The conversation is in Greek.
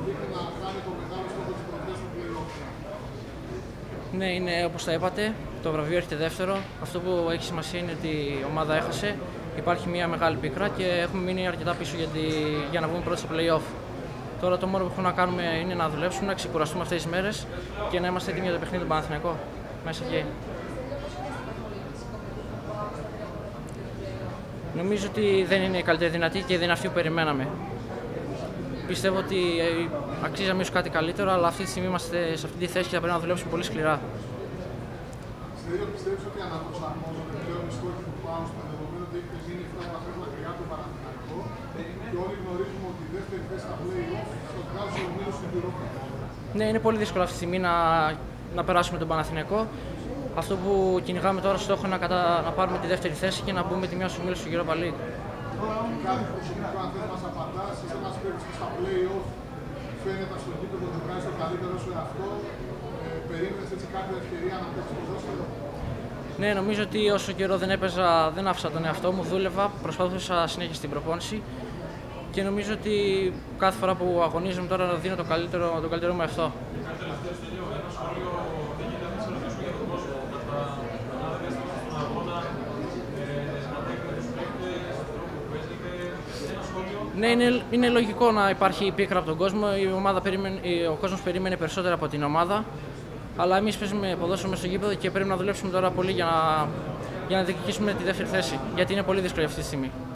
δείχνει να κάνει το μεγάλο στόχο της πρωτιάς στο play-off. Ναι, είναι όπως τα είπατε. Το βραβείο έρχεται δεύτερο. Αυτό που έχει σημασία είναι ότι η ομάδα έχασε. Υπάρχει μια μεγάλη πίκρα και έχουμε μείνει αρκετά πίσω για να βγούμε πρώτοι στο play-off. Τώρα το μόνο που έχουμε να κάνουμε είναι να δουλέψουμε, να ξεκουραστούμε αυτές τις μέρες και να είμαστε έτοιμοι για το παιχνίδι του Παναθηναϊκού. Μέσα εκεί. Νομίζω ότι δεν είναι η καλύτερη δυνατή και δεν είναι αυτή που περιμέναμε. Πιστεύω ότι αξίζαμε ίσως κάτι καλύτερο, αλλά αυτή τη στιγμή είμαστε σε αυτή τη θέση και θα πρέπει να δουλέψουμε πολύ σκληρά. Στέλιο, πιστεύεις ότι αναπροσαρμόζονται πλέον οι στόχοι του πάνω στο δεδομένο ότι έχετε γίνει 7 βαθμές μακριά από το Παναθηναϊκό και όλοι γνωρίζουμε ότι η δεύτερη θέση στα play-off θα βγάζει ο Μήλος στην Europa. Ναι, είναι πολύ δύσκολο αυτή τη στιγμή να περάσουμε τον Παναθηναϊκό. Αυτό που κυνηγάμε τώρα στόχο είναι να πάρουμε τη δεύτερη θέση και να μπούμε τη μία στους ομίλους του Europa League. Κάτι προσωπικό, αν θες να μας απαντάς, είσαι ένας παίκτης που στα play-off φαίνεται στο γήπεδο ότι βγάζει το καλύτερο σου εαυτό. Περίμενες έτσι κάποια ευκαιρία να παίξεις ποδόσφαιρο? Ναι, νομίζω ότι όσο καιρό δεν έπαιζα, δεν άφησα τον εαυτό μου, δούλευα, προσπαθούσα συνέχεια στην προπόνηση και νομίζω ότι κάθε φορά που αγωνίζομαι τώρα δίνω τον καλύτερο μου εαυτό. Ναι, είναι λογικό να υπάρχει πίκρα από τον κόσμο. Ο κόσμος περίμενε περισσότερα από την ομάδα. Αλλά εμείς παίζουμε ποδόσφαιρο μες στο γήπεδο και πρέπει να δουλέψουμε τώρα πολύ για να διεκδικήσουμε τη δεύτερη θέση. Γιατί είναι πολύ δύσκολη αυτή τη στιγμή.